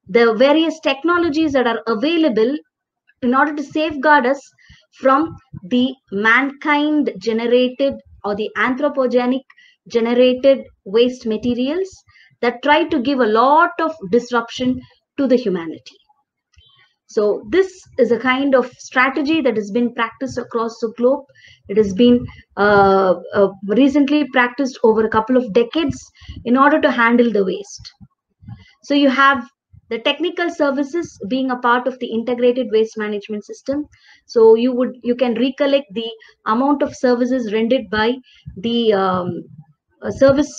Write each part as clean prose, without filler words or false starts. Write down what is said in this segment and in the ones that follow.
the various technologies that are available in order to safeguard us from the mankind generated or the anthropogenic generated waste materials that try to give a lot of disruption to the humanity. So this is a kind of strategy that has been practiced across the globe. It has been recently practiced over a couple of decades in order to handle the waste. So you have the technical services being a part of the integrated waste management system. So you can recollect the amount of services rendered by the service.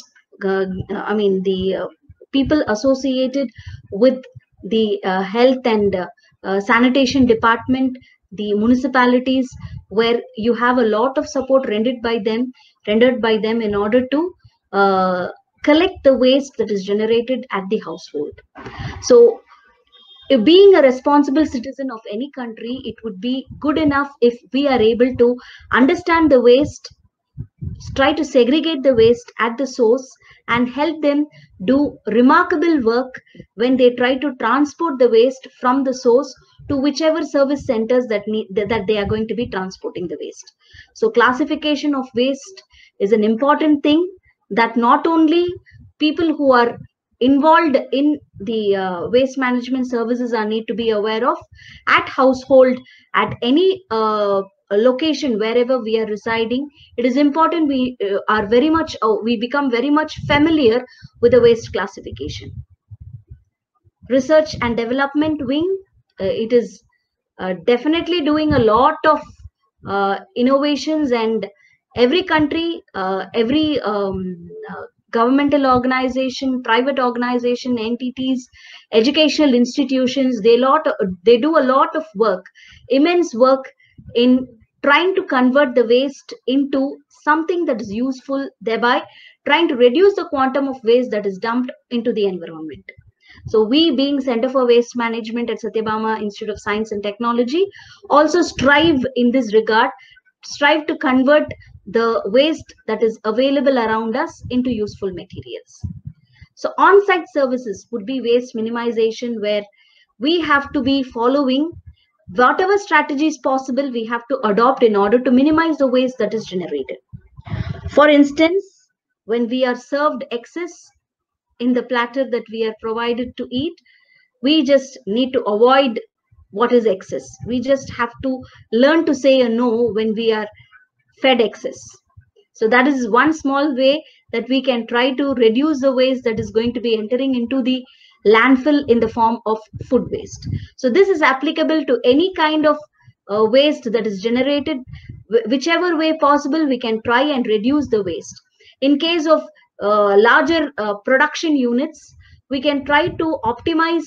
The people associated with the health and sanitation department, the municipalities, where you have a lot of support rendered by them in order to collect the waste that is generated at the household. So being a responsible citizen of any country, it would be good enough if we are able to understand the waste, try to segregate the waste at the source, and help them do remarkable work when they try to transport the waste from the source to whichever service centers that they are going to be transporting the waste. So classification of waste is an important thing that not only people who are involved in the waste management services are need to be aware of at household, at any location wherever we are residing. It is important we become very much familiar with the waste classification. Research and development wing, it is definitely doing a lot of innovations, and every country, every governmental organization, private organization, entities, educational institutions, they do a lot of work, immense work, in trying to convert the waste into something that is useful, thereby trying to reduce the quantum of waste that is dumped into the environment. So we, being Center for Waste Management at Satyabama Institute of Science and Technology, also strive in this regard, strive to convert the waste that is available around us into useful materials. So on-site services would be waste minimization, where we have to be following whatever strategies possible we have to adopt in order to minimize the waste that is generated. For instance, when we are served excess in the platter that we are provided to eat, we just need to avoid what is excess. We just have to learn to say a no when we are fed excess. So that is one small way that we can try to reduce the waste that is going to be entering into the landfill in the form of food waste. So this is applicable to any kind of waste that is generated. Whichever way possible, we can try and reduce the waste. In case of larger production units, we can try to optimize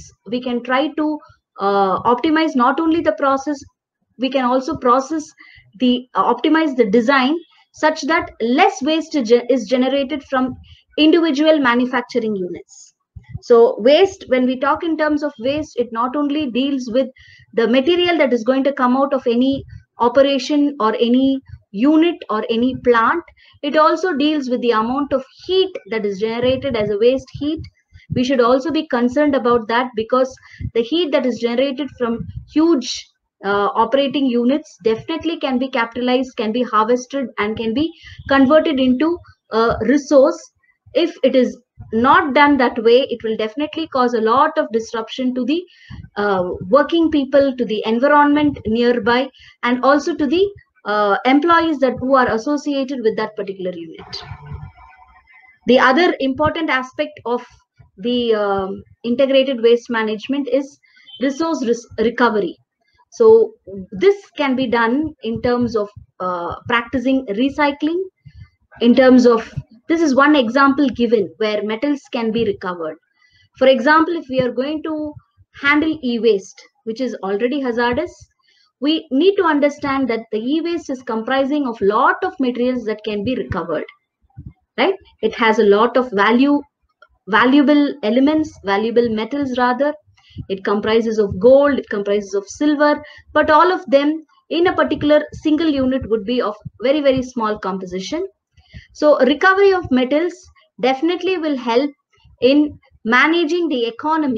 not only the process, we can also optimize the design such that less waste is generated from individual manufacturing units. So waste, when we talk in terms of waste, it not only deals with the material that is going to come out of any operation or any unit or any plant, it also deals with the amount of heat that is generated as a waste heat. We should also be concerned about that, because the heat that is generated from huge operating units definitely can be capitalized, can be harvested, and can be converted into a resource. If it is not done that way, it will definitely cause a lot of disruption to the working people, to the environment nearby, and also to the employees who are associated with that particular unit. The other important aspect of the integrated waste management is resource recovery. So this can be done in terms of practicing recycling. In terms of, this is one example given where metals can be recovered. For example, if we are going to handle e-waste, which is already hazardous, we need to understand that the e-waste is comprising of lot of materials that can be recovered, right? It has a lot of valuable elements, valuable metals rather. It comprises of gold, it comprises of silver, but all of them in a particular single unit would be of very, very small composition. So recovery of metals definitely will help in managing the economy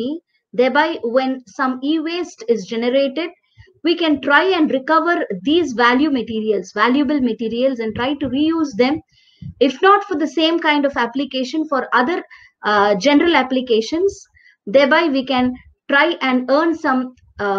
Thereby, when some e-waste is generated, we can try and recover these valuable materials, and try to reuse them, if not for the same kind of application, for other general applications. Thereby, we can try and earn some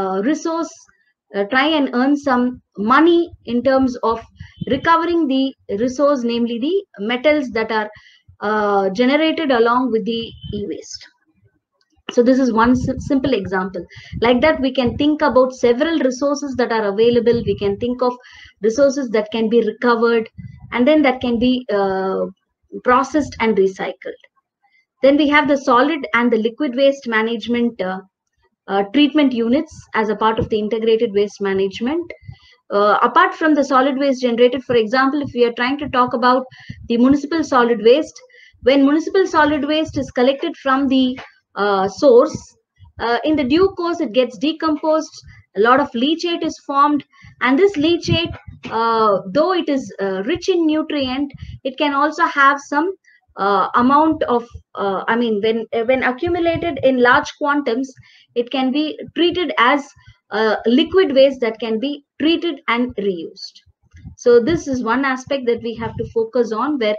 try and earn some money in terms of recovering the resource, namely the metals that are generated along with the e-waste. So this is one simple example. Like that, we can think about several resources that are available. We can think of resources that can be recovered, and then that can be processed and recycled. Then we have the solid and the liquid waste management treatment units as a part of the integrated waste management. Apart from the solid waste generated, for example, if we are trying to talk about the municipal solid waste, when municipal solid waste is collected from the source, in the due course it gets decomposed, a lot of leachate is formed, and this leachate, though it is rich in nutrient, it can also have some amount of when accumulated in large quantums, it can be treated as liquid waste that can be treated and reused. So this is one aspect that we have to focus on, where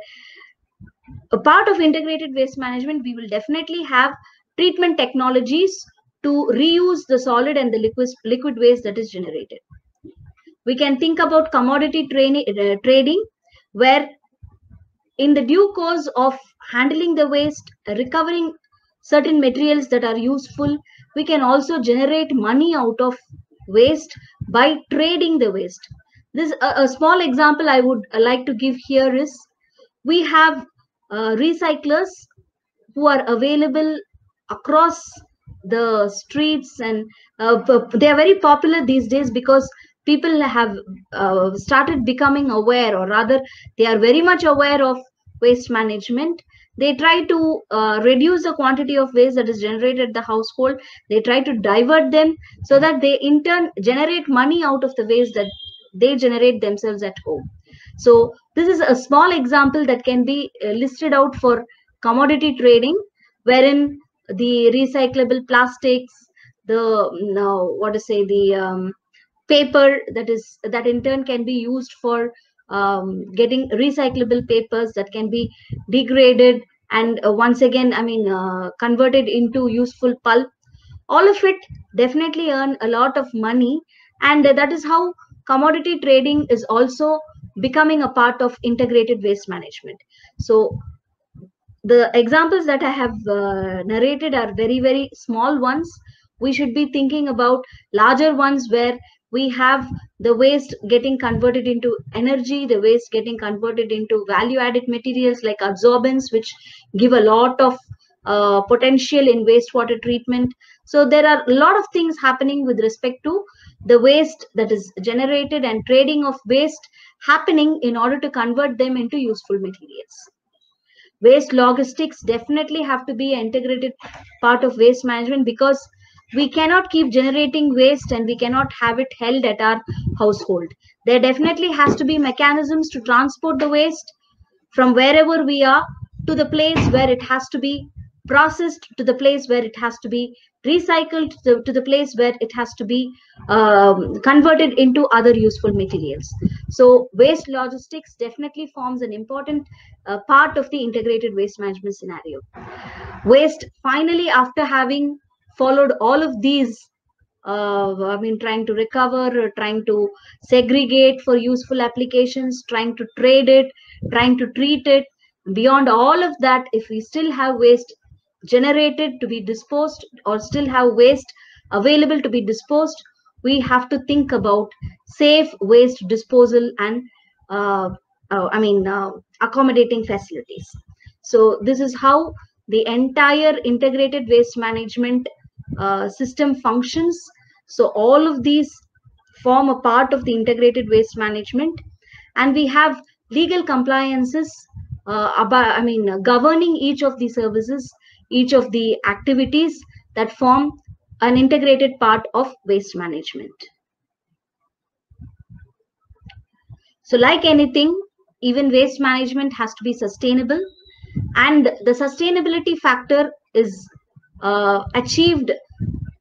a part of integrated waste management, we will definitely have treatment technologies to reuse the solid and the liquid waste that is generated. We can think about commodity trading, where in the due course of handling the waste, recovering certain materials that are useful, we can also generate money out of waste by trading the waste. This a small example I would like to give here is, we have recyclers who are available across the streets, and they are very popular these days because people have started becoming aware, or rather they are very much aware of waste management. They try to reduce the quantity of waste that is generated at the household. They try to divert them so that they in turn generate money out of the waste that they generate themselves at home. So this is a small example that can be listed out for commodity trading, wherein the recyclable plastics, the paper that in turn can be used for getting recyclable papers that can be degraded and once again converted into useful pulp. All of it definitely earn a lot of money, and that is how commodity trading is also becoming a part of integrated waste management. So the examples that I have narrated are very, very small ones. We should be thinking about larger ones, where we have the waste getting converted into energy, the waste getting converted into value added materials like adsorbents, which give a lot of potential in wastewater treatment. So there are a lot of things happening with respect to the waste that is generated, and trading of waste happening in order to convert them into useful materials. Waste logistics definitely have to be an integrated part of waste management, because we cannot keep generating waste and we cannot have it held at our household. There definitely has to be mechanisms to transport the waste from wherever we are to the place where it has to be processed, to the place where it has to be recycled, to the place where it has to be converted into other useful materials. So waste logistics definitely forms an important part of the integrated waste management scenario. Waste, finally, after having followed all of these, trying to recover, trying to segregate for useful applications, trying to trade it, trying to treat it, beyond all of that, if we still have waste generated to be disposed, or still have waste available to be disposed, we have to think about safe waste disposal and accommodating facilities. So this is how the entire integrated waste management system functions. So all of these form a part of the integrated waste management, and we have legal compliances governing each of the services, each of the activities that form an integrated part of waste management. So like anything, even waste management has to be sustainable, and the sustainability factor is achieved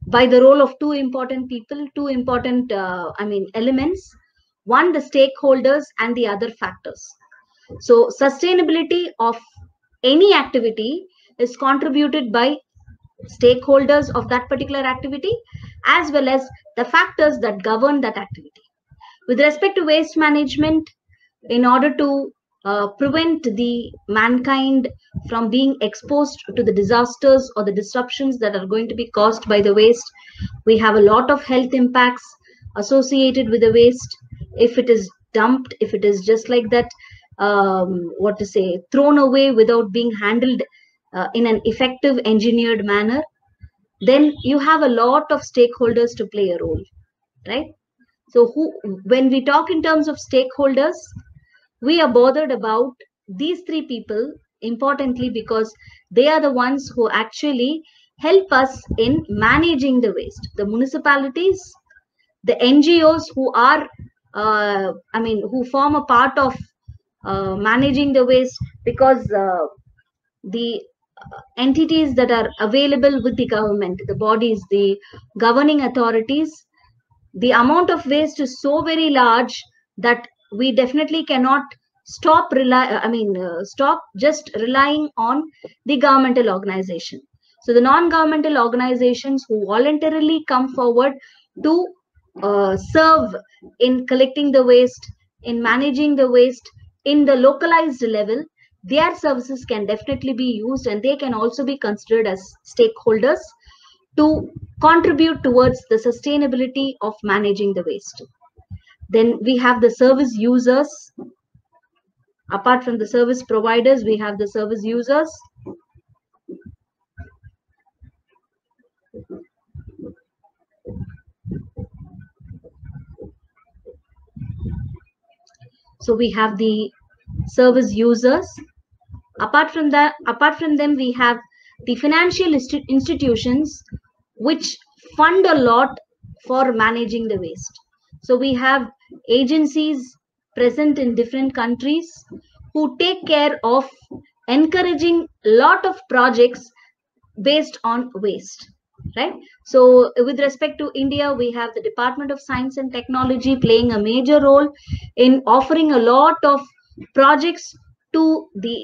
by the role of two important people, two important elements. One, the stakeholders, and the other, factors. So sustainability of any activity is contributed by stakeholders of that particular activity, as well as the factors that govern that activity. With respect to waste management, in order to prevent the mankind from being exposed to the disasters or the disruptions that are going to be caused by the waste, we have a lot of health impacts associated with the waste. If it is dumped, if it is just like that, thrown away without being handled in an effective engineered manner, then you have a lot of stakeholders to play a role, right? So when we talk in terms of stakeholders, we are bothered about these three people importantly, because they are the ones who actually help us in managing the waste. The municipalities, the NGOs who are, who form a part of managing the waste, because the entities that are available with the government, the bodies, the governing authorities, the amount of waste is so very large that we definitely cannot stop just relying on the governmental organization. So the non-governmental organizations who voluntarily come forward to serve in collecting the waste, in managing the waste in the localized level, their services can definitely be used, and they can also be considered as stakeholders to contribute towards the sustainability of managing the waste. Then we have the service users. Apart from the service providers, we have the service users. So we have the service users. Apart from them, we have the financial institutions which fund a lot for managing the waste. So we have agencies present in different countries who take care of encouraging a lot of projects based on waste, right? So with respect to India, we have the Department of Science and Technology playing a major role in offering a lot of projects to the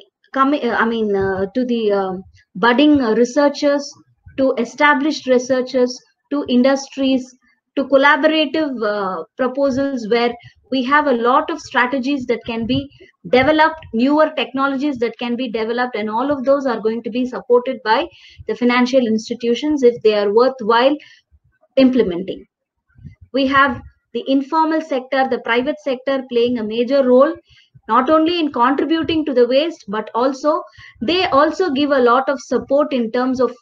budding researchers, to established researchers, to industries, to collaborative proposals where we have a lot of strategies that can be developed, newer technologies that can be developed, and all of those are going to be supported by the financial institutions if they are worthwhile implementing. We have the informal sector, the private sector playing a major role, not only in contributing to the waste, but also they also give a lot of support in terms of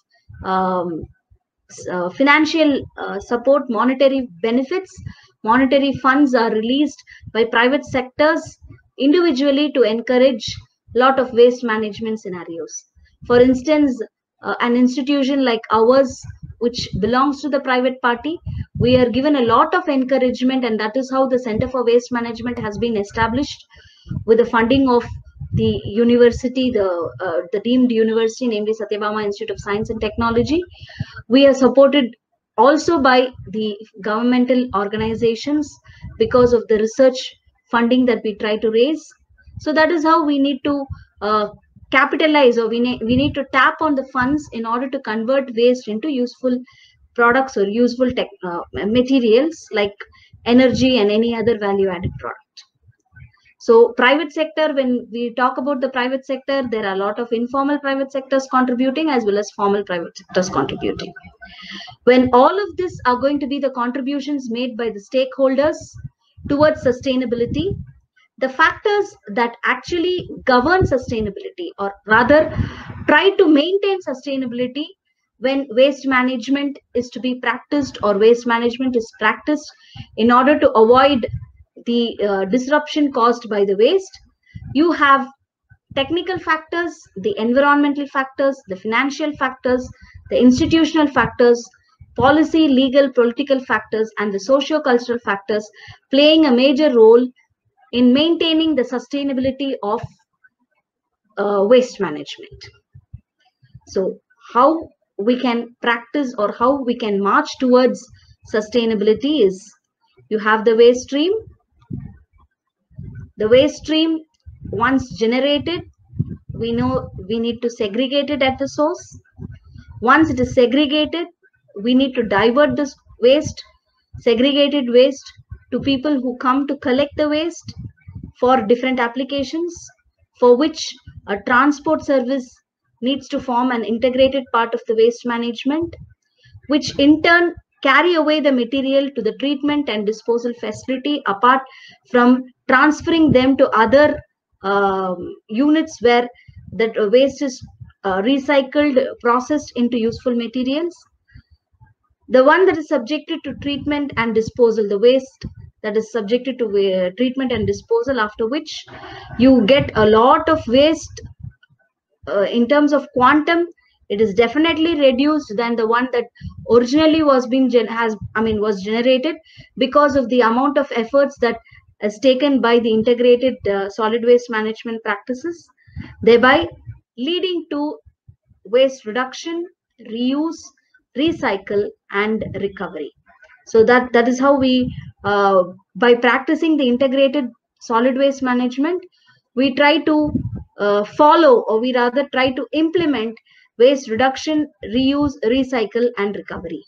financial support, monetary benefits. Monetary funds are released by private sectors individually to encourage a lot of waste management scenarios. For instance, an institution like ours, which belongs to the private party, we are given a lot of encouragement, and that is how the Center for Waste Management has been established with the funding of the university, the deemed university, namely Satyabama Institute of Science and Technology. We are supported also by the governmental organizations because of the research funding that we try to raise. So that is how we need to capitalize, or we need to tap on the funds in order to convert waste into useful products or useful materials like energy and any other value added product. So private sector, when we talk about the private sector, there are a lot of informal private sectors contributing as well as formal private sectors contributing. When all of this are going to be the contributions made by the stakeholders towards sustainability, the factors that actually govern sustainability, or rather try to maintain sustainability when waste management is to be practiced, or waste management is practiced in order to avoid the disruption caused by the waste, you have technical factors, the environmental factors, the financial factors, the institutional factors, policy, legal, political factors, and the socio-cultural factors playing a major role in maintaining the sustainability of waste management. So how we can practice or how we can march towards sustainability is, you have the waste stream. The waste stream, once generated, we know we need to segregate it at the source. Once it is segregated, we need to divert this waste, segregated waste, to people who come to collect the waste for different applications, for which a transport service needs to form an integrated part of the waste management, which in turn carry away the material to the treatment and disposal facility, apart from transferring them to other units where that waste is recycled, processed into useful materials. The one that is subjected to treatment and disposal, the waste that is subjected to treatment and disposal, after which you get a lot of waste. In terms of quantum, it is definitely reduced than the one that originally was generated, because of the amount of efforts that is taken by the integrated solid waste management practices, thereby leading to waste reduction, reuse, recycle, and recovery. So that is how we, by practicing the integrated solid waste management, we try to follow, or we rather try to implement waste reduction, reuse, recycle, and recovery.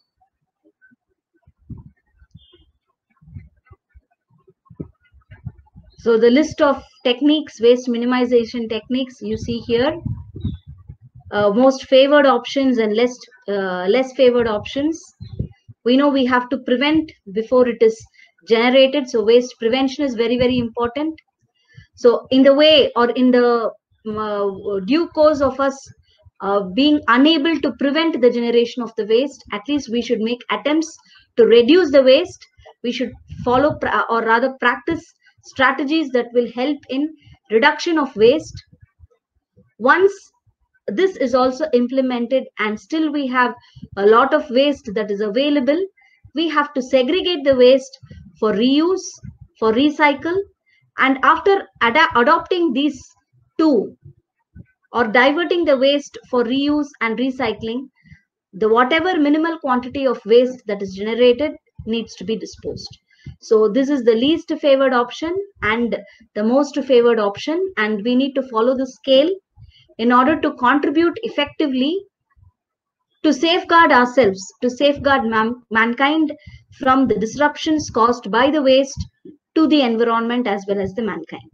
So the list of techniques, waste minimization techniques, you see here. Most favored options and less favored options. We know we have to prevent before it is generated, so waste prevention is very, very important. So in the way, or in the due course of us being unable to prevent the generation of the waste, at least we should make attempts to reduce the waste. We should follow or rather practice strategies that will help in reduction of waste. Once this is also implemented and still we have a lot of waste that is available, we have to segregate the waste for reuse, for recycle, and after adopting these two, or diverting the waste for reuse and recycling, the whatever minimal quantity of waste that is generated needs to be disposed. So this is the least favored option and the most favored option, and we need to follow the scale in order to contribute effectively to safeguard ourselves, to safeguard mankind from the disruptions caused by the waste to the environment as well as the mankind.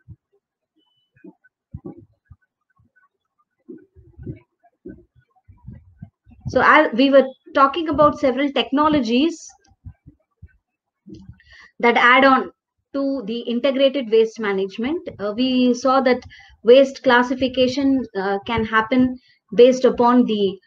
So as we were talking about several technologies that add on to the integrated waste management, we saw that waste classification can happen based upon the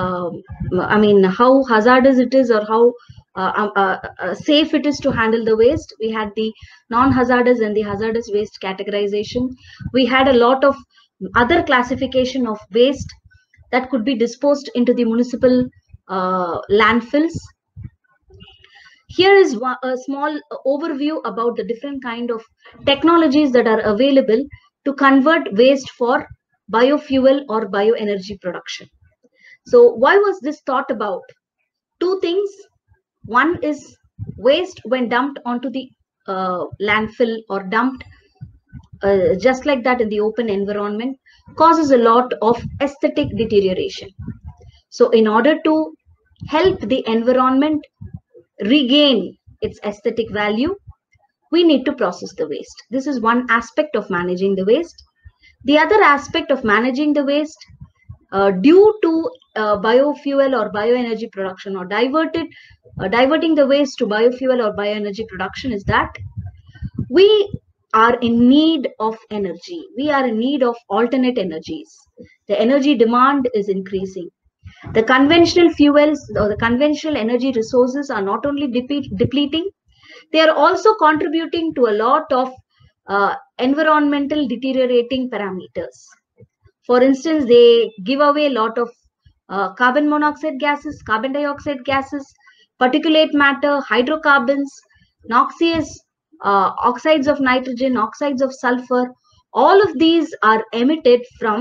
how hazardous it is, or how safe it is to handle the waste. We had the non-hazardous and the hazardous waste categorization. We had a lot of other classification of waste that could be disposed into the municipal landfills. Here is a small overview about the different kind of technologies that are available to convert waste for biofuel or bioenergy production. So why was this thought about? Two things. One is waste when dumped onto the landfill or dumped just like that in the open environment causes a lot of aesthetic deterioration. So in order to help the environment regain its aesthetic value, we need to process the waste. This is one aspect of managing the waste. The other aspect of managing the waste due to biofuel or bioenergy production, or diverting the waste to biofuel or bioenergy production, is that we are in need of energy. We are in need of alternate energies. The energy demand is increasing. The conventional fuels or the conventional energy resources are not only depleting, they are also contributing to a lot of environmental deteriorating parameters. For instance, they give away a lot of carbon monoxide gases, carbon dioxide gases, particulate matter, hydrocarbons, noxious oxides of nitrogen, oxides of sulfur. All of these are emitted from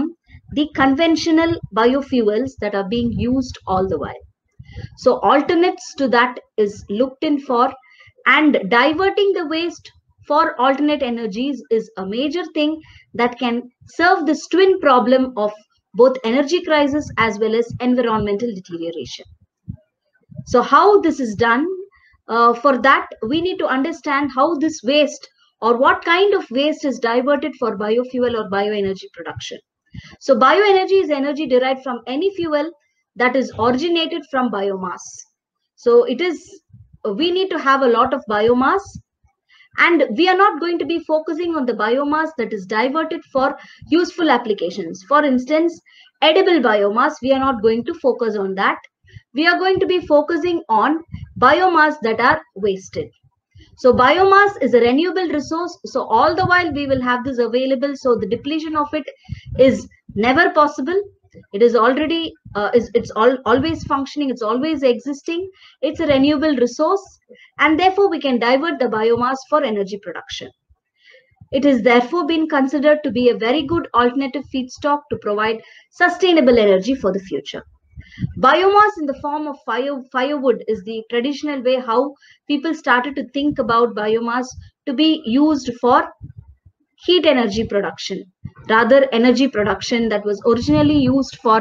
the conventional biofuels that are being used all the while. So alternates to that is looked in for, and diverting the waste for alternate energies is a major thing that can serve this twin problem of both energy crisis as well as environmental deterioration. So how this is done? For that, we need to understand how this waste or what kind of waste is diverted for biofuel or bioenergy production. So bioenergy is energy derived from any fuel that is originated from biomass. So we need to have a lot of biomass, and we are not going to be focusing on the biomass that is diverted for useful applications. For instance, edible biomass, we are not going to focus on that. We are going to be focusing on biomass that are wasted. So biomass is a renewable resource. So all the while we will have this available. So the depletion of it is never possible. It is already, always functioning. It's always existing. It's a renewable resource. And therefore we can divert the biomass for energy production. It is therefore been considered to be a very good alternative feedstock to provide sustainable energy for the future. Biomass in the form of firewood is the traditional way how people started to think about biomass to be used for heat energy production, rather energy production that was originally used for,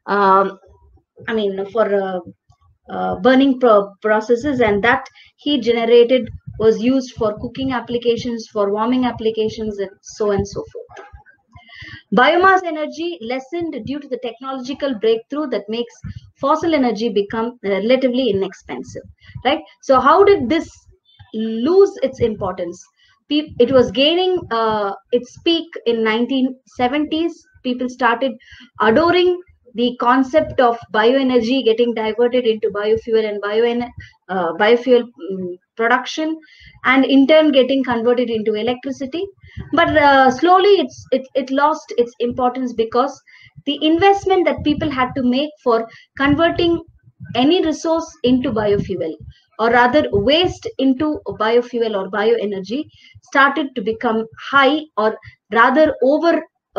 burning processes, and that heat generated was used for cooking applications, for warming applications, and so on and so forth. Biomass energy lessened due to the technological breakthrough that makes fossil energy become relatively inexpensive, right? So how did this lose its importance? It was gaining its peak in 1970s. People started adoring the concept of bioenergy getting diverted into biofuel and biofuel production, and in turn getting converted into electricity. But slowly it lost its importance because the investment that people had to make for converting any resource into biofuel, or rather waste into biofuel or bioenergy, started to become high, or rather over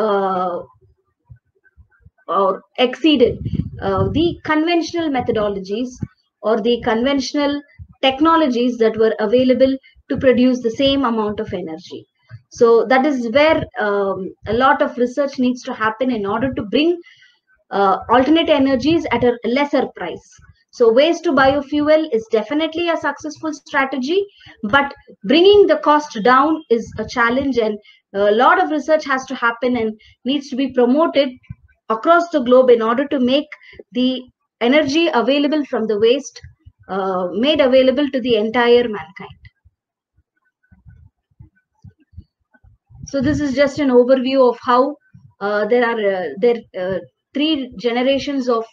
or exceeded the conventional methodologies or the conventional technologies that were available to produce the same amount of energy. So that is where a lot of research needs to happen in order to bring alternate energies at a lesser price. So waste to biofuel is definitely a successful strategy, but bringing the cost down is a challenge, and a lot of research has to happen and needs to be promoted across the globe in order to make the energy available from the waste made available to the entire mankind. So this is just an overview of how there are three generations of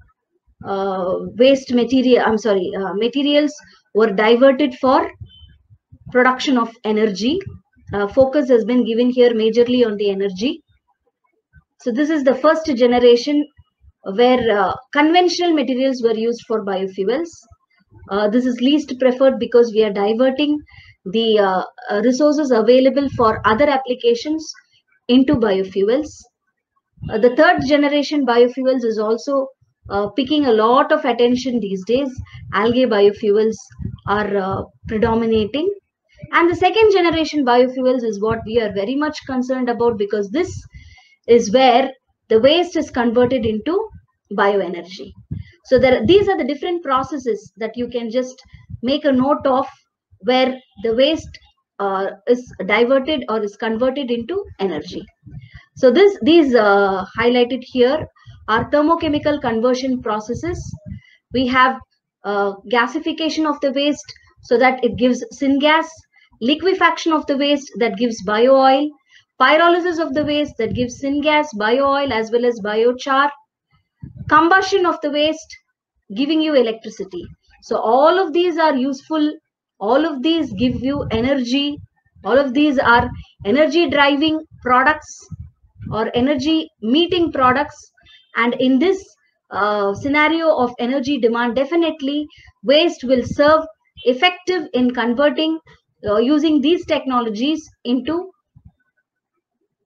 waste material. Materials were diverted for production of energy. Focus has been given here majorly on the energy. So this is the first generation where conventional materials were used for biofuels. This is least preferred because we are diverting the resources available for other applications into biofuels. The third generation biofuels is also picking a lot of attention these days. Algae biofuels are predominating. And the second generation biofuels is what we are very much concerned about, because this is where the waste is converted into bioenergy. So these are the different processes that you can just make a note of, where the waste is diverted or is converted into energy. So these highlighted here are thermochemical conversion processes. We have gasification of the waste so that it gives syngas, liquefaction of the waste that gives bio-oil, pyrolysis of the waste that gives syngas, bio-oil as well as biochar, combustion of the waste giving you electricity. So all of these are useful, all of these give you energy, all of these are energy driving products or energy meeting products. And in this scenario of energy demand, definitely waste will serve effective in converting using these technologies into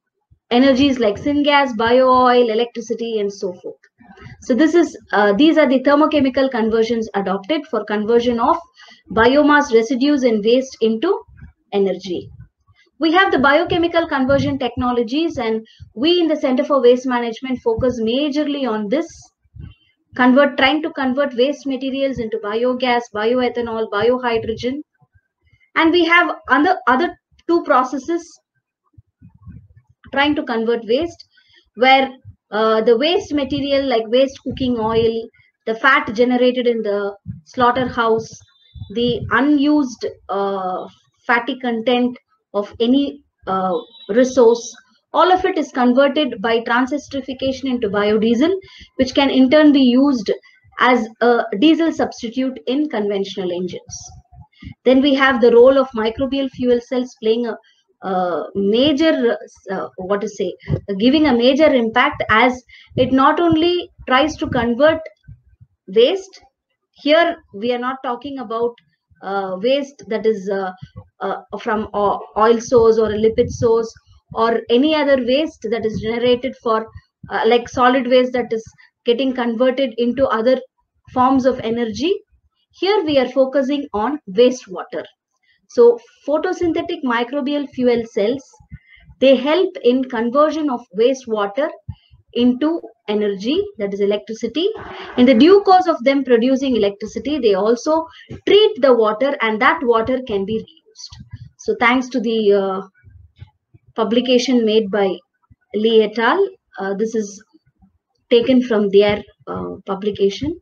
energies like syngas, bio-oil, electricity, and so forth. So these are the thermochemical conversions adopted for conversion of biomass residues and waste into energy. We have the biochemical conversion technologies, and we in the Center for Waste Management focus majorly on this, trying to convert waste materials into biogas, bioethanol, biohydrogen. And we have other two processes trying to convert waste, where the waste material like waste cooking oil, the fat generated in the slaughterhouse, the unused fatty content of any resource, all of it is converted by transesterification into biodiesel, which can in turn be used as a diesel substitute in conventional engines. Then we have the role of microbial fuel cells playing a major, giving a major impact, as it not only tries to convert waste. Here we are not talking about waste that is from oil source or a lipid source, or any other waste that is generated for like solid waste that is getting converted into other forms of energy. Here we are focusing on wastewater. So photosynthetic microbial fuel cells, they help in conversion of wastewater into energy, that is electricity. In the due course of them producing electricity, they also treat the water, and that water can be reused. So thanks to the publication made by Lee et al., this is taken from their publication.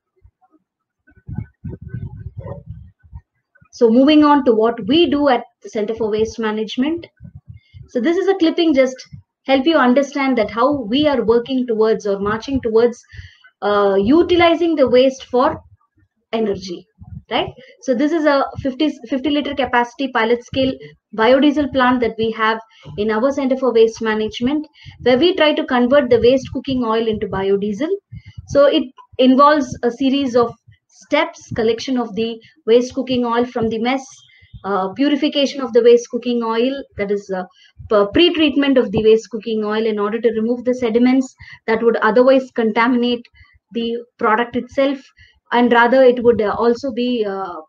So moving on to what we do at the Center for Waste Management. So this is a clipping just help you understand that how we are working towards or marching towards utilizing the waste for energy, right? So this is a 50 liter capacity pilot scale biodiesel plant that we have in our Center for Waste Management, where we try to convert the waste cooking oil into biodiesel. So it involves a series of steps: collection of the waste cooking oil from the mess, purification of the waste cooking oil, that is pre-treatment of the waste cooking oil in order to remove the sediments that would otherwise contaminate the product itself, and rather it would also be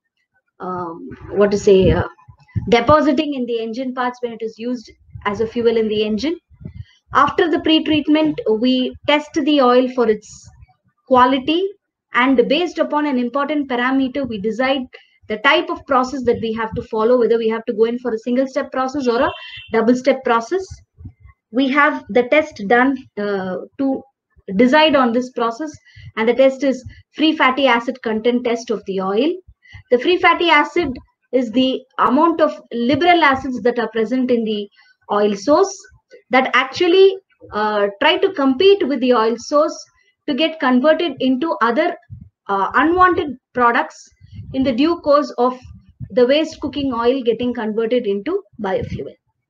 depositing in the engine parts when it is used as a fuel in the engine. After the pre-treatment, we test the oil for its quality, and based upon an important parameter, we decide the type of process that we have to follow, whether we have to go in for a single step process or a double step process. We have the test done to decide on this process, and the test is free fatty acid content test of the oil. The free fatty acid is the amount of liberal acids that are present in the oil source that actually try to compete with the oil source to get converted into other unwanted products in the due course of the waste cooking oil getting converted into biofuel.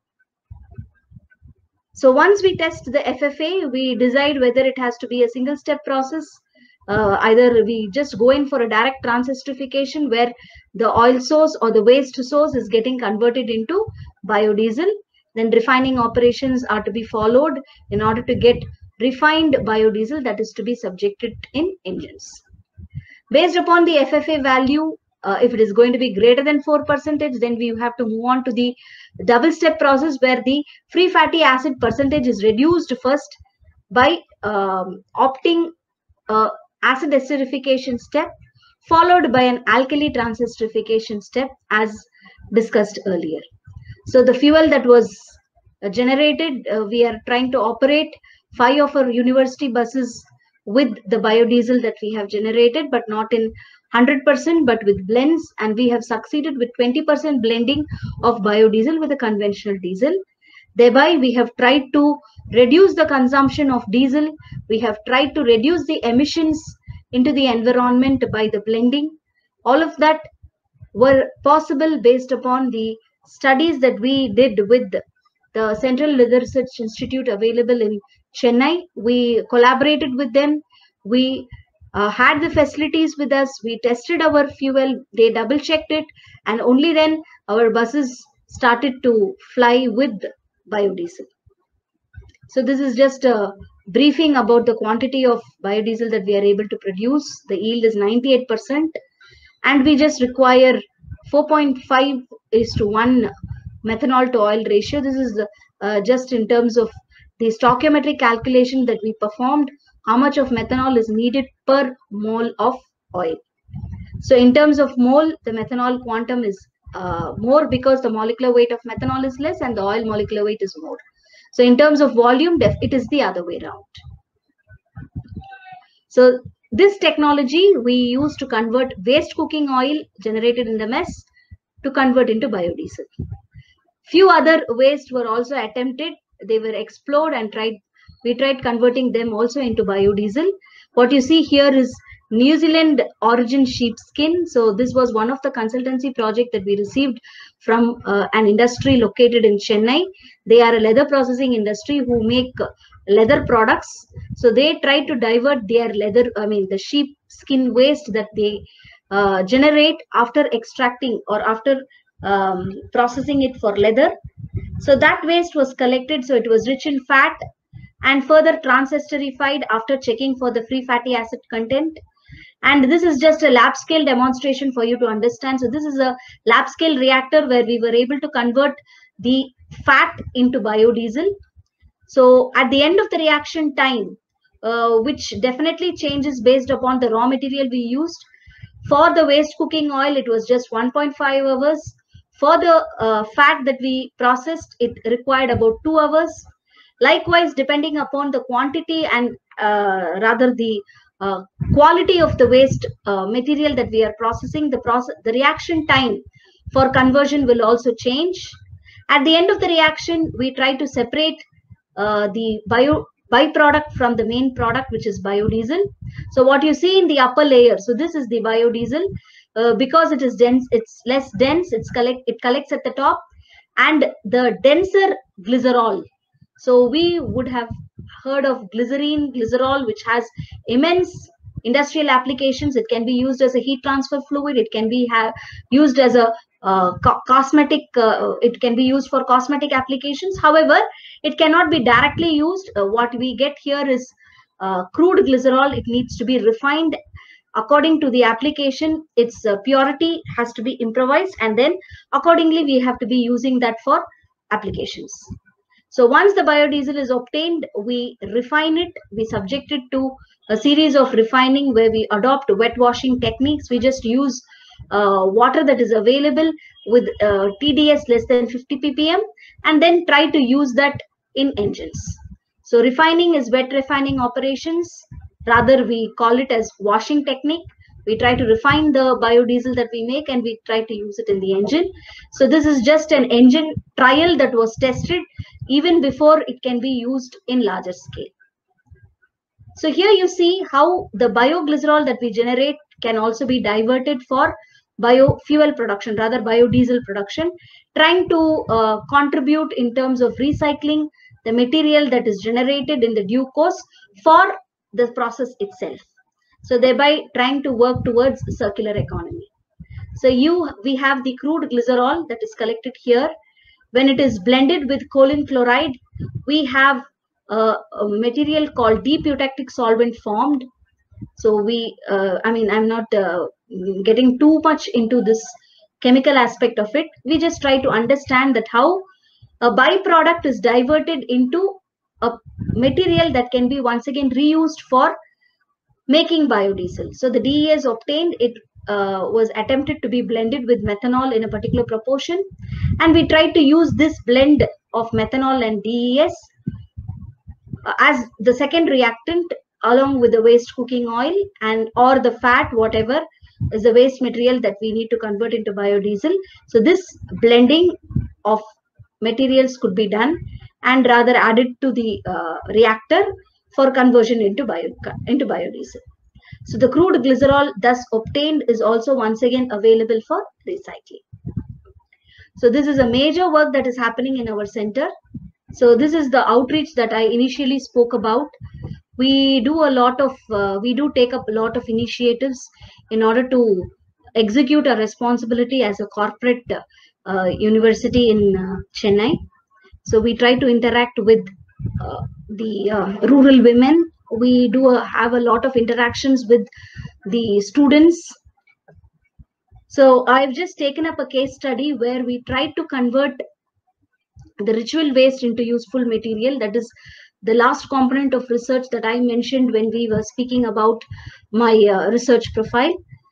So once we test the FFA, we decide whether it has to be a single step process. Either we just go in for a direct transesterification where the oil source or the waste source is getting converted into biodiesel. Then refining operations are to be followed in order to get refined biodiesel that is to be subjected in engines. Based upon the FFA value, if it is going to be greater than 4%, then we have to move on to the double step process where the free fatty acid percentage is reduced first by opting acid esterification step, followed by an alkali transesterification step as discussed earlier. So the fuel that was generated, we are trying to operate 5 of our university buses with the biodiesel that we have generated, but not in 100%, but with blends, and we have succeeded with 20% blending of biodiesel with a conventional diesel. Thereby, we have tried to reduce the consumption of diesel. We have tried to reduce the emissions into the environment by the blending. All of that were possible based upon the studies that we did with the Central Leather Research Institute available in Chennai. We collaborated with them. We had the facilities with us. We tested our fuel. They double checked it, and only then our buses started to fly with biodiesel. So this is just a briefing about the quantity of biodiesel that we are able to produce. The yield is 98%, and we just require 4.5:1 methanol to oil ratio. This is just in terms of the stoichiometric calculation that we performed, how much of methanol is needed per mole of oil. So in terms of mole, the methanol quantum is more because the molecular weight of methanol is less and the oil molecular weight is more. So in terms of volume, it is the other way around. So this technology we use to convert waste cooking oil generated in the mess to convert into biodiesel. Few other wastes were also attempted. They were explored and we tried converting them also into biodiesel. What you see here is New Zealand origin sheepskin. So this was one of the consultancy project that we received from an industry located in Chennai. They are a leather processing industry who make leather products. So they try to divert their the sheepskin waste that they generate after extracting or after processing it for leather. So that waste was collected, so it was rich in fat and further transesterified after checking for the free fatty acid content. And this is just a lab scale demonstration for you to understand. So this is a lab scale reactor where we were able to convert the fat into biodiesel. So at the end of the reaction time, which definitely changes based upon the raw material we used. For the waste cooking oil, it was just 1.5 hours. For the fat that we processed, it required about 2 hours. Likewise, depending upon the quantity and rather the quality of the waste material that we are processing, the reaction time for conversion will also change. At the end of the reaction, we try to separate the byproduct from the main product, which is biodiesel. So what you see in the upper layer, so this is the biodiesel. Because it is dense, it's less dense, it collects at the top, and the denser glycerol. So we would have heard of glycerine, glycerol, which has immense industrial applications. It can be used as a heat transfer fluid. It can be used as a cosmetic. It can be used for cosmetic applications. However, it cannot be directly used. What we get here is crude glycerol. It needs to be refined according to the application. Its purity has to be improvised, and then accordingly we have to be using that for applications. So once the biodiesel is obtained, we refine it. We subject it to a series of refining where we adopt wet washing techniques. We just use water that is available with TDS less than 50 ppm, and then try to use that in engines. So refining is wet refining operations. Rather, we call it as washing technique. We try to refine the biodiesel that we make and we try to use it in the engine. So this is just an engine trial that was tested even before it can be used in larger scale. So here you see how the bioglycerol that we generate can also be diverted for biofuel production, rather biodiesel production, trying to contribute in terms of recycling the material that is generated in the due course for the process itself. So thereby trying to work towards circular economy. So we have the crude glycerol that is collected here. When it is blended with choline chloride, we have a material called deep eutectic solvent formed. So I'm not getting too much into this chemical aspect of it. We just try to understand that how a byproduct is diverted into a material that can be once again reused for making biodiesel. So the DES obtained, it was attempted to be blended with methanol in a particular proportion, and we tried to use this blend of methanol and DES as the second reactant along with the waste cooking oil and or the fat, whatever is the waste material that we need to convert into biodiesel. So this blending of materials could be done and rather added to the reactor for conversion into biodiesel. So the crude glycerol thus obtained is also once again available for recycling. So this is a major work that is happening in our center. So this is the outreach that I initially spoke about. We do take up a lot of initiatives in order to execute our responsibility as a corporate university in Chennai. So we try to interact with the rural women. We do have a lot of interactions with the students. So I've just taken up a case study where we tried to convert the ritual waste into useful material. That is the last component of research that I mentioned when we were speaking about my research profile.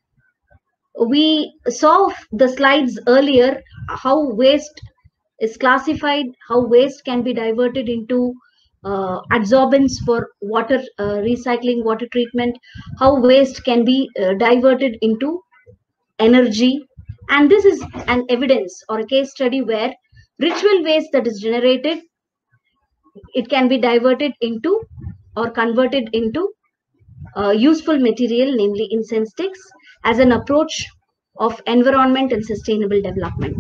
We saw the slides earlier how waste is classified, how waste can be diverted into adsorbents for water recycling, water treatment, how waste can be diverted into energy. And this is an evidence or a case study where ritual waste that is generated, it can be diverted into or converted into useful material, namely incense sticks, as an approach of environment and sustainable development.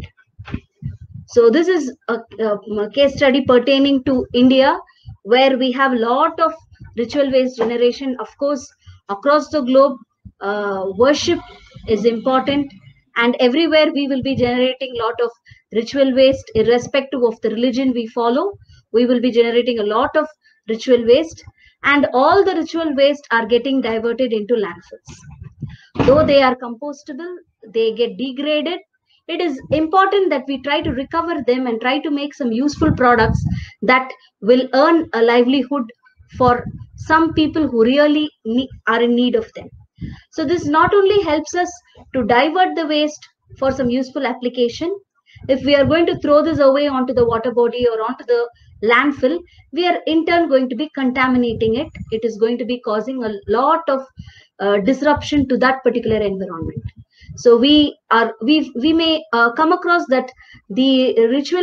So this is a case study pertaining to India, where we have a lot of ritual waste generation. Of course, across the globe, worship is important, and everywhere we will be generating a lot of ritual waste, irrespective of the religion we follow. We will be generating a lot of ritual waste, and all the ritual waste are getting diverted into landfills. Though they are compostable, they get degraded. It is important that we try to recover them and try to make some useful products that will earn a livelihood for some people who really are in need of them. So this not only helps us to divert the waste for some useful application. If we are going to throw this away onto the water body or onto the landfill, we are in turn going to be contaminating it. It is going to be causing a lot of disruption to that particular environment. So we may come across that the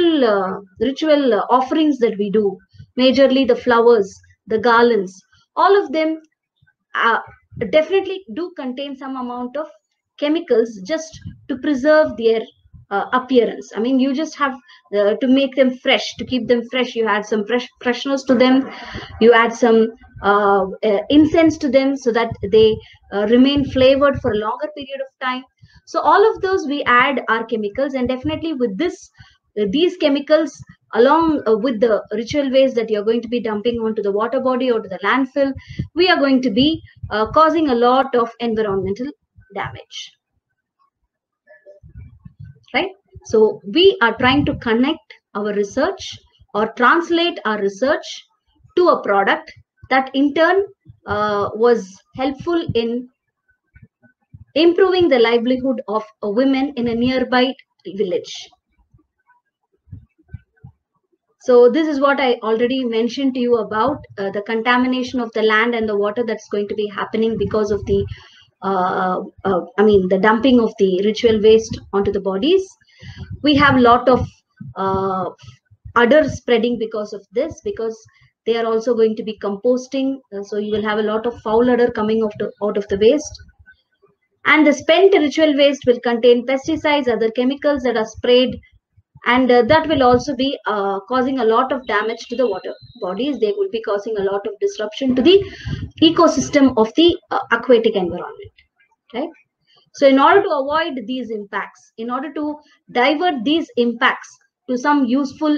ritual offerings that we do, majorly the flowers, the garlands, all of them definitely do contain some amount of chemicals just to preserve their appearance. I mean, you just have to make them fresh, to keep them fresh. You add some freshness to them. You add some incense to them so that they remain flavored for a longer period of time. So all of those we add are chemicals, and definitely with these chemicals, along with the ritual waste that you're going to be dumping onto the water body or to the landfill, we are going to be causing a lot of environmental damage. Right? So we are trying to connect our research or translate our research to a product that in turn was helpful in improving the livelihood of women in a nearby village. So this is what I already mentioned to you about the contamination of the land and the water that's going to be happening because of the the dumping of the ritual waste onto the bodies. We have a lot of udder spreading because of this, because they are also going to be composting. So you will have a lot of foul udder coming out of the waste. And the spent ritual waste will contain pesticides, other chemicals that are sprayed, and that will also be causing a lot of damage to the water bodies. They will be causing a lot of disruption to the ecosystem of the aquatic environment. Right? So in order to avoid these impacts, in order to divert these impacts to some useful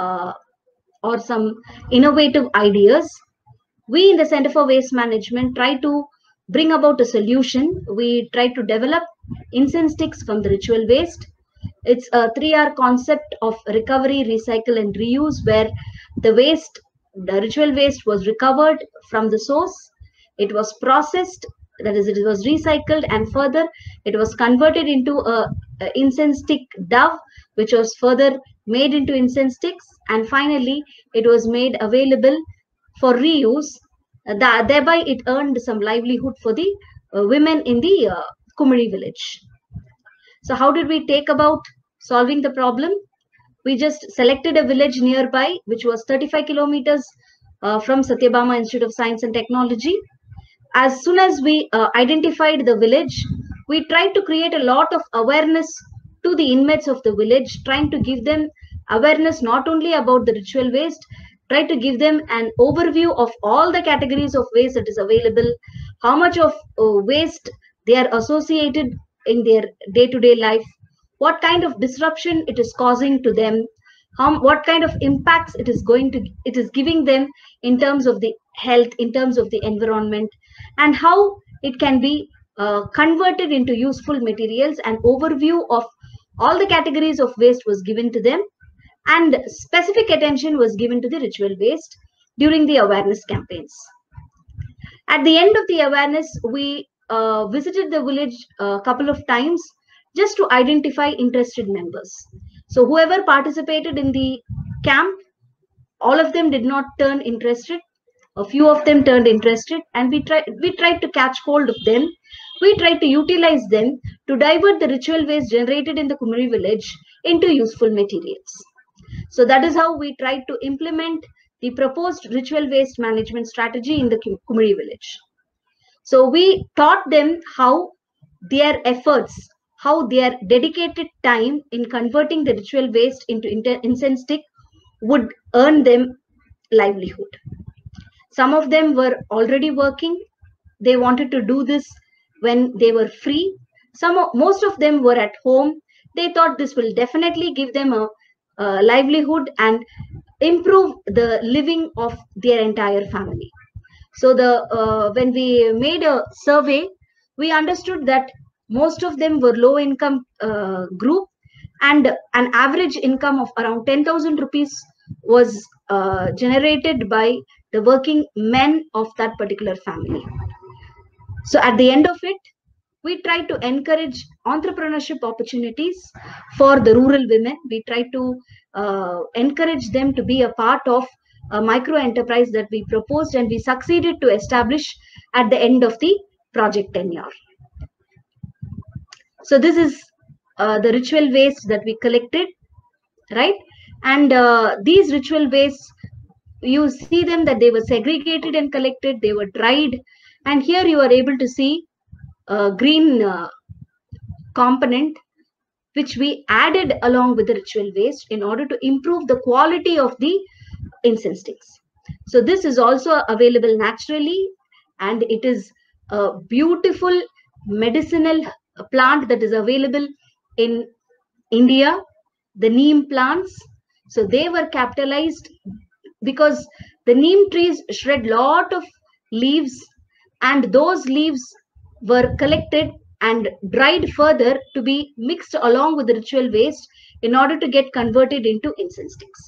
or some innovative ideas, we in the Center for Waste Management try to bring about a solution. We try to develop incense sticks from the ritual waste. It's a 3R concept of recovery, recycle, and reuse, where the ritual waste was recovered from the source. It was processed, that is, it was recycled, and further it was converted into a incense stick dough, which was further made into incense sticks, and finally it was made available for reuse. Thereby it earned some livelihood for the women in the Kumari village. So how did we take about solving the problem? We just selected a village nearby, which was 35 kilometers from Satyabama Institute of Science and Technology. As soon as we identified the village, we tried to create a lot of awareness to the inmates of the village, trying to give them awareness not only about the ritual waste, try to give them an overview of all the categories of waste that is available, how much of waste they are associated in their day-to-day life, what kind of disruption it is causing to them, what kind of impacts it is giving them in terms of the health, in terms of the environment, and how it can be converted into useful materials. An overview of all the categories of waste was given to them, and specific attention was given to the ritual waste during the awareness campaigns. At the end of the awareness, we visited the village a couple of times just to identify interested members. So whoever participated in the camp, all of them did not turn interested. A few of them turned interested, and we tried to catch hold of them. We tried to utilize them to divert the ritual waste generated in the Kumari village into useful materials. So that is how we tried to implement the proposed ritual waste management strategy in the Kumari village. So we taught them how their efforts, how their dedicated time in converting the ritual waste into incense stick would earn them livelihood. Some of them were already working. They wanted to do this when they were free. Most of them were at home. They thought this will definitely give them a livelihood and improve the living of their entire family. So when we made a survey, we understood that most of them were low income group, and an average income of around 10,000 rupees was generated by the working men of that particular family. So at the end of it, we try to encourage entrepreneurship opportunities for the rural women. We try to encourage them to be a part of a micro enterprise that we proposed, and we succeeded to establish at the end of the project tenure. So this is the ritual waste that we collected, right? And these ritual wastes, you see them that they were segregated and collected, they were dried, and here you are able to see a green component which we added along with the ritual waste in order to improve the quality of the incense sticks. So this is also available naturally, and it is a beautiful medicinal plant that is available in India, the neem plants. So they were capitalized because the neem trees shred lot of leaves, and those leaves were collected and dried further to be mixed along with the ritual waste in order to get converted into incense sticks.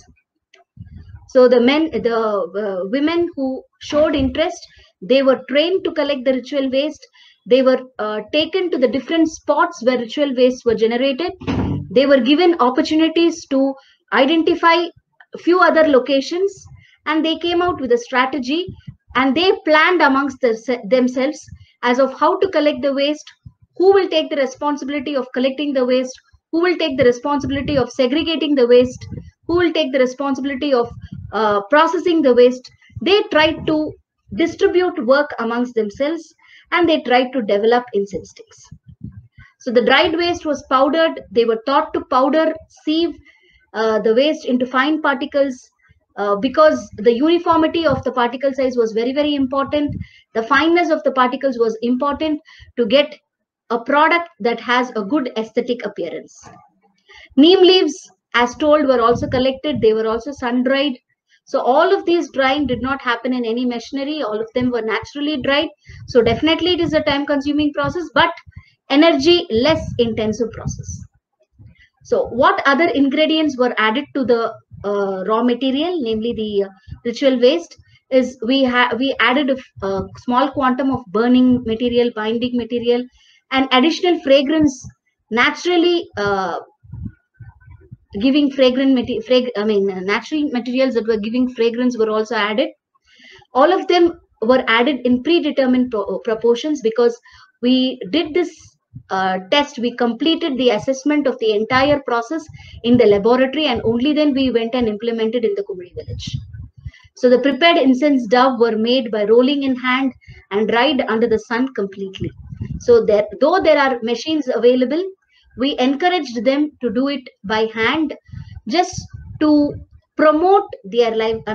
So the women who showed interest, they were trained to collect the ritual waste. They were taken to the different spots where ritual waste were generated. They were given opportunities to identify a few other locations, and they came out with a strategy, and they planned amongst themselves as of how to collect the waste, who will take the responsibility of collecting the waste, who will take the responsibility of segregating the waste, who will take the responsibility of processing the waste. They tried to distribute work amongst themselves, and they tried to develop incense sticks. So the dried waste was powdered. They were taught to powder, sieve the waste into fine particles, because the uniformity of the particle size was very, very important. The fineness of the particles was important to get a product that has a good aesthetic appearance. Neem leaves, as told, were also collected. They were also sun-dried. So all of these drying did not happen in any machinery. All of them were naturally dried. So definitely it is a time-consuming process, but energy less intensive process. So what other ingredients were added to the raw material, namely the ritual waste, is we added a small quantum of burning material, binding material, and additional fragrance, naturally giving natural materials that were giving fragrance were also added. All of them were added in predetermined proportions, because we did this test. We completed the assessment of the entire process in the laboratory, and only then we went and implemented in the Kumari village. So the prepared incense dove were made by rolling in hand and dried under the sun completely. So though there are machines available, we encouraged them to do it by hand, just to promote their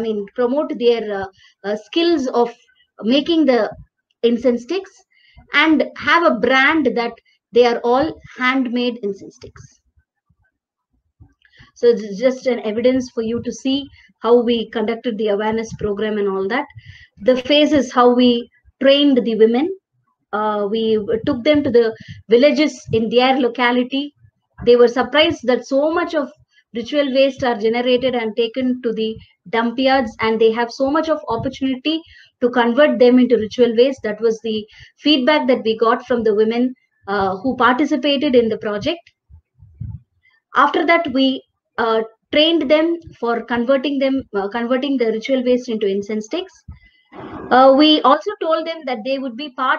skills of making the incense sticks, and have a brand that they are all handmade incense sticks. So it's just an evidence for you to see how we conducted the awareness program and all that. The phase is how we trained the women. We took them to the villages in their locality. They were surprised that so much of ritual waste are generated and taken to the dump yards, and they have so much of opportunity to convert them into ritual waste. That was the feedback that we got from the women who participated in the project. After that, we trained them for converting the ritual waste into incense sticks. We also told them that they would be part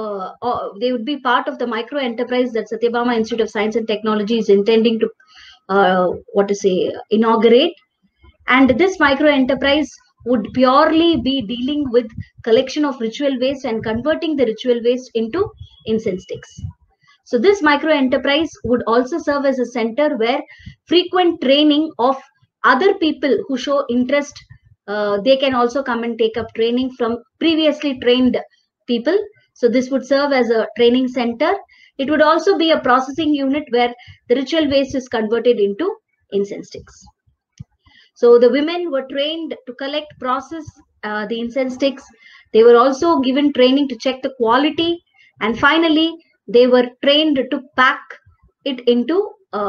of the micro enterprise that Satyabama Institute of Science and Technology is intending to inaugurate. And this micro enterprise would purely be dealing with collection of ritual waste and converting the ritual waste into incense sticks. So this micro enterprise would also serve as a center where frequent training of other people who show interest, they can also come and take up training from previously trained people. So this would serve as a training center. It would also be a processing unit where the ritual waste is converted into incense sticks. So the women were trained to collect, process the incense sticks. They were also given training to check the quality. And finally, they were trained to pack it into,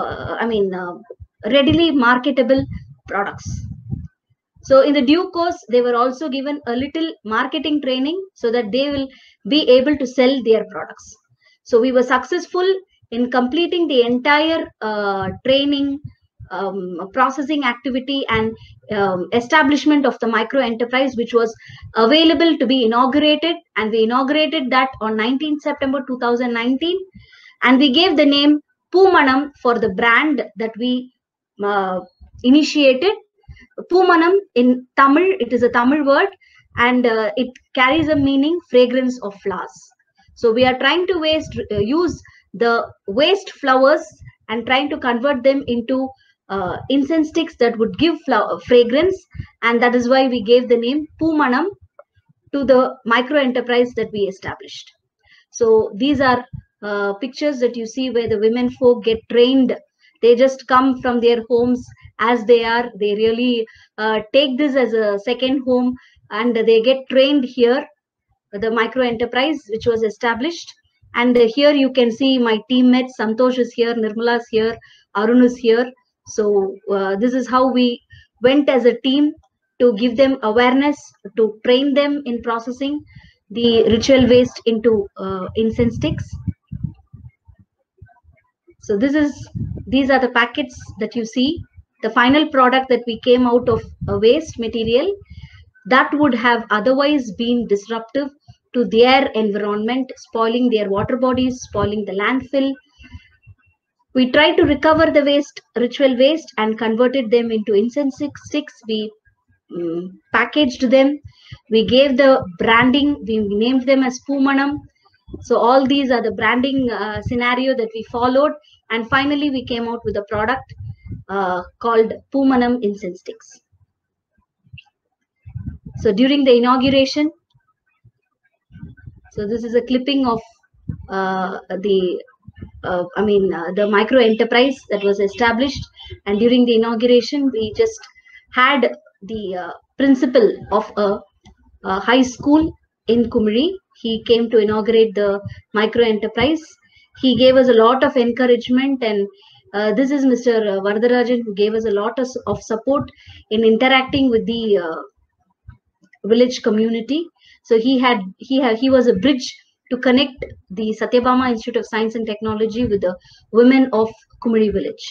readily marketable products. So in the due course, they were also given a little marketing training so that they will be able to sell their products. So we were successful in completing the entire training, processing activity and establishment of the micro enterprise, which was available to be inaugurated. And we inaugurated that on 19th September 2019. And we gave the name Poomanam for the brand that we initiated. Poomanam in Tamil, it is a Tamil word, and it carries a meaning fragrance of flowers. So we are trying to use the waste flowers and trying to convert them into incense sticks that would give fragrance, and that is why we gave the name Poomanam to the micro enterprise that we established. So these are pictures that you see where the women folk get trained. They just come from their homes as they are. They really take this as a second home, and they get trained here, the micro enterprise which was established. And here you can see my teammates. Santosh is here, Nirmala is here, Arun is here. So this is how we went as a team to give them awareness, to train them in processing the ritual waste into incense sticks. So these are the packets that you see. The final product that we came out of a waste material that would have otherwise been disruptive to their environment, spoiling their water bodies, spoiling the landfill. We tried to recover the ritual waste, and converted them into incense sticks. We packaged them. We gave the branding. We named them as Poomanam. So all these are the branding scenario that we followed. And finally, we came out with a product called Poomanam incense sticks. So during the inauguration, so this is a clipping of the micro enterprise that was established. And during the inauguration, we just had the principal of a high school in Kumri. He came to inaugurate the micro enterprise. He gave us a lot of encouragement, and this is Mr. Varadarajan, who gave us a lot of support in interacting with the village community. So he was a bridge to connect the Satyabama Institute of Science and Technology with the women of Kumri village.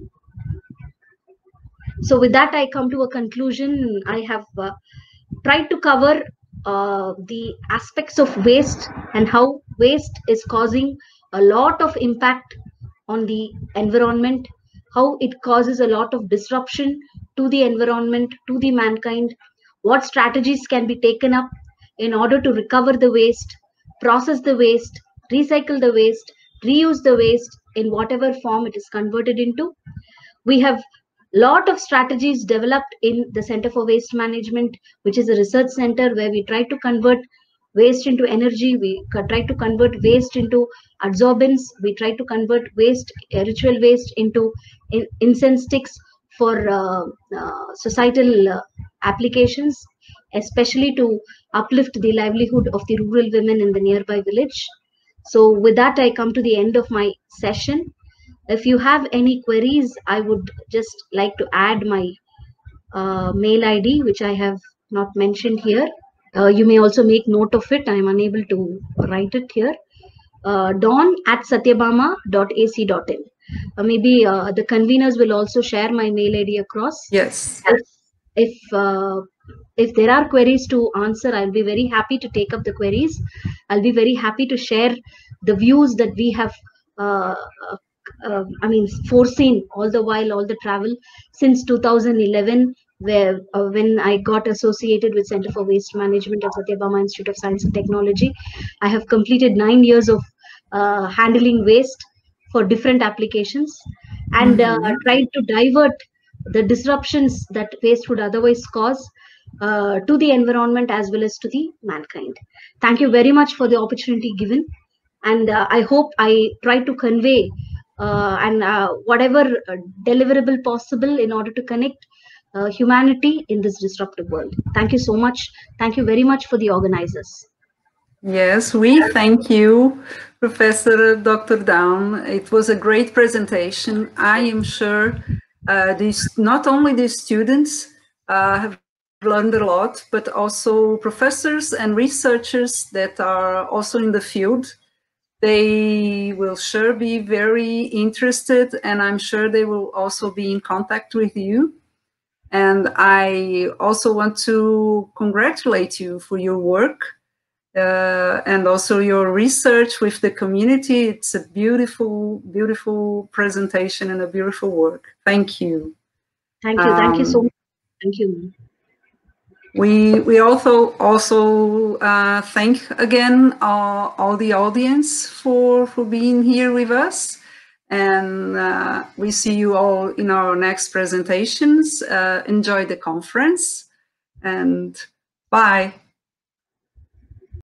So with that, I come to a conclusion. I have tried to cover the aspects of waste and how waste is causing a lot of impact on the environment, how it causes a lot of disruption to the environment, to the mankind, what strategies can be taken up in order to recover the waste, process the waste, recycle the waste, reuse the waste in whatever form it is converted into. We have lot of strategies developed in the Center for Waste Management, which is a research center where we try to convert waste into energy. We try to convert waste into adsorbents. We try to convert ritual waste into incense sticks. for societal applications, especially to uplift the livelihood of the rural women in the nearby village. So with that, I come to the end of my session. If you have any queries, I would just like to add my mail ID, which I have not mentioned here. You may also make note of it. I am unable to write it here. dawn@satyabama.ac.in. Maybe the conveners will also share my mail ID across. Yes. If there are queries to answer, I'll be very happy to take up the queries. I'll be very happy to share the views that we have foreseen all the while, all the travel since 2011, where when I got associated with Center for Waste Management at Satyabama Institute of Science and Technology. I have completed 9 years of handling waste for different applications, and tried to divert the disruptions that waste would otherwise cause to the environment as well as to the mankind. Thank you very much for the opportunity given, and I hope I try to convey and whatever deliverable possible in order to connect humanity in this disruptive world. Thank you so much. Thank you very much for the organizers. Yes, we thank you, Professor Dr. Dawn. It was a great presentation. I am sure not only the students have learned a lot, but also professors and researchers that are also in the field. They will sure be very interested, and I'm sure they will also be in contact with you. And I also want to congratulate you for your work. And also your research with the community. It's a beautiful, beautiful presentation and a beautiful work. Thank you. Thank you. Thank you so much. Thank you. We also thank again all the audience for being here with us. And we see you all in our next presentations. Enjoy the conference and bye.